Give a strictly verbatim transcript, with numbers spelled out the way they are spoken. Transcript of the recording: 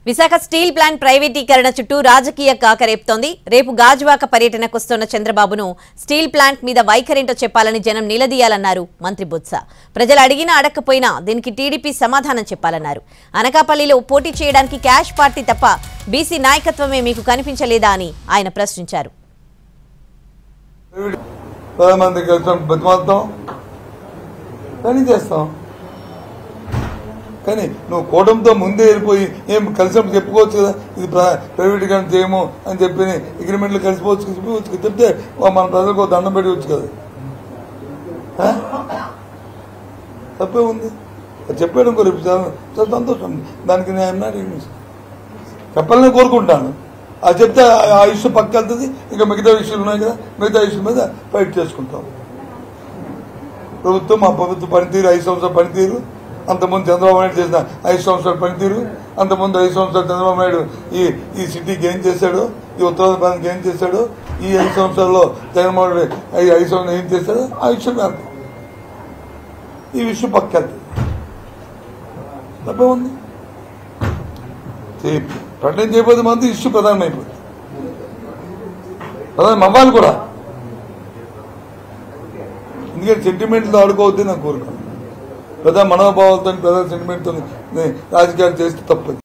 Visakha steel plant ప్రైవేటీకరణ చుట్టూ రాజకీయ కాకరేపుతోంది. రేపు గాజువాక పర్యటనకు వస్తున్న చంద్రబాబును స్టీల్ ప్లాంట్ మీద వైఖరేంటో చెప్పాలని జనం నిలదీయాలన్నారు మంత్రి బొత్స. ప్రజలు అడిగినా అడగకపోయినా దీనికి టీడీపీ సమాధానం చెప్పాలన్నారు. అనకాపల్లిలో పోటీ చేయడానికి క్యాష్ పార్టీ తప్ప బీసీ నాయకత్వమే మీకు కనిపించలేదా అని ఆయన ప్రశ్నించారు. కానీ నువ్వు కూటమితో ముందే వెళ్ళిపోయి ఏం కలిసినప్పుడు చెప్పుకోవచ్చు కదా, ఇది ప్రైవేటీకరణ చేయము అని చెప్పి అగ్రిమెంట్లు కలిసిపోవచ్చు కలిసిపోవచ్చు చెప్తే మన ప్రజలకు దండం పెట్టి వచ్చు కదా. తప్పే ఉంది చెప్పాడు ఇంకో రేపు చాలా సంతోషం. దానికి నేను నాట్ చెప్పాలని కోరుకుంటాను. అది చెప్తే ఆ ఇష్యూ పక్క వెళ్తుంది. ఇంకా మిగతా ఇష్యూలు ఉన్నాయి కదా, మిగతా ఇష్యూ మీద ఫైట్ చేసుకుంటాం. ప్రభుత్వం మా ప్రభుత్వ పనితీరు, ఐదు సంవత్సరాల పనితీరు, అంతకుముందు చంద్రబాబు నాయుడు చేసిన ఐదు సంవత్సరాల పనితీరు, అంతకుముందు ఐదు సంవత్సరాలు చంద్రబాబు నాయుడు ఈ ఈ సిటీకి ఏం చేశాడు, ఈ ఉత్తరాంధ్ర ప్రాంతానికి ఏం చేశాడు, ఈ ఐదు సంవత్సరాల్లో జగన్మోహన్ రెడ్డి ఐదు ఐదు సంవత్సరాలు ఏం చేశాడు, ఆ విషయం కాదు. ఈ విషయం పక్క వెళ్తుంది. తప్పే ఉంది. ప్రకటన చేయబోతే మాత్రం ఇష్యూ ప్రధానమైపోతుంది. ప్రధానం అవ్వాలి కూడా. ఎందుకంటే సెంటిమెంట్తో ఆడుకోవద్దని నాకు కోరుకున్నాను. ప్రజా మనోభావాలతో, ప్రజా సెంటిమెంట్తో రాజకీయాలు చేస్తే తప్పదు.